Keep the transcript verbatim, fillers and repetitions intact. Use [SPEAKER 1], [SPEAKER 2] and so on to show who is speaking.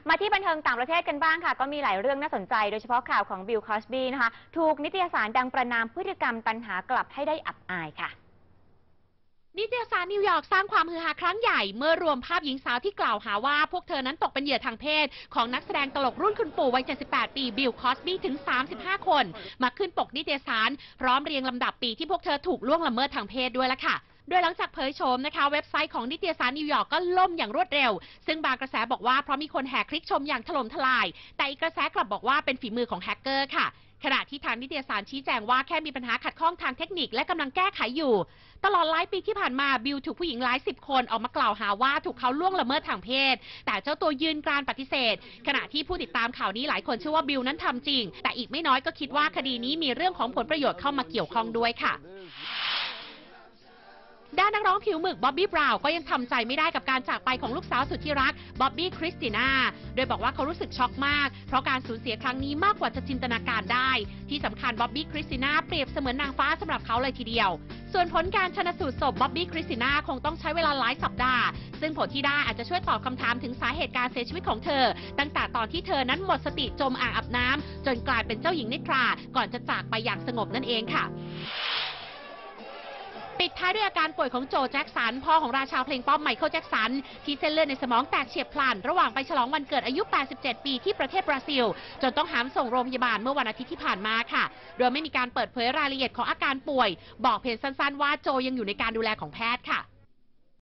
[SPEAKER 1] มาที่บันเทิงต่างประเทศกันบ้างค่ะก็มีหลายเรื่องน่าสนใจโดยเฉพาะข่าวของบิล คอสบีนะคะถูกนิตยสารดังประณามพฤติกรรมตัณหากลับให้ได้อับอายค่ะ
[SPEAKER 2] นิตยสารนิวยอร์กสร้างความฮือฮาครั้งใหญ่เมื่อรวมภาพหญิงสาวที่กล่าวหาว่าพวกเธอนั้นตกเป็นเหยื่อทางเพศของนักแสดงตลกรุ่นคุณปู่วัยเจ็ดสิบแปดปีบิล คอสบีถึงสามสิบห้าคนมาขึ้นปกนิตยสารพร้อมเรียงลำดับปีที่พวกเธอถูกล่วงละเมิดทางเพศด้วยละค่ะโดยหลังจากเผยโฉมนะคะเว็บไซต์ของนิตยสารนิวยอร์กก็ล่มอย่างรวดเร็วซึ่งบางกระแสบอกว่าเพราะมีคนแห่คลิกชมอย่างถล่มทลายแต่อีกกระแสกลับบอกว่าเป็นฝีมือของแฮกเกอร์ค่ะขณะที่ทางนิตยสารชี้แจงว่าแค่มีปัญหาขัดข้องทางเทคนิคและกำลังแก้ไขอยู่ตลอดหลายปีที่ผ่านมาบิลถูกผู้หญิงหลายสิบคนออกมากล่าวหาว่าถูกเขาล่วงละเมิดทางเพศแต่เจ้าตัวยืนกรานปฏิเสธขณะที่ผู้ติดตามข่าวนี้หลายคนเชื่อว่าบิลนั้นทำจริงแต่อีกไม่น้อยก็คิดว่าคดีนี้มีเรื่องของผลประโยชน์เข้ามาเกี่ยวข้องด้วยค่ะด้านนักร้องผิวหมึกบ๊อบบี้บราวน์ก็ยังทำใจไม่ได้กับการจากไปของลูกสาวสุดที่รักบ๊อบบี้คริสติน่าโดยบอกว่าเขารู้สึกช็อกมากเพราะการสูญเสียครั้งนี้มากกว่าจะจินตนาการได้ที่สำคัญบ๊อบบี้คริสติน่าเปรียบเสมือนนางฟ้าสำหรับเขาเลยทีเดียวส่วนผลการชันสูตรศพบ๊อบบี้คริสติน่าคงต้องใช้เวลาหลายสัปดาห์ซึ่งผลที่ได้อาจจะช่วยตอบคำถามถึงสาเหตุการเสียชีวิตของเธอตั้งแต่ตอนที่เธอนั้นหมดสติจมอ่างอาบน้ำจนกลายเป็นเจ้าหญิงนิทราก่อนจะจากไปอย่างสงบนั่นเองค่ะปิดท้ายด้วยอาการป่วยของโจแจ็คสันพ่อของราชาเพลงป๊อปไมเคิลแจ็คสันที่เส้นเลือดในสมองแตกเฉียบพลันระหว่างไปฉลองวันเกิดอายุแปดสิบเจ็ดปีที่ประเทศบราซิลจนต้องหามส่งโรงพยาบาลเมื่อวันอาทิตย์ที่ผ่านมาค่ะโดยไม่มีการเปิดเผยรายละเอียดของอาการป่วยบอกเพียงสั้นๆว่าโจยังอยู่ในการดูแลของแพทย์ค่ะ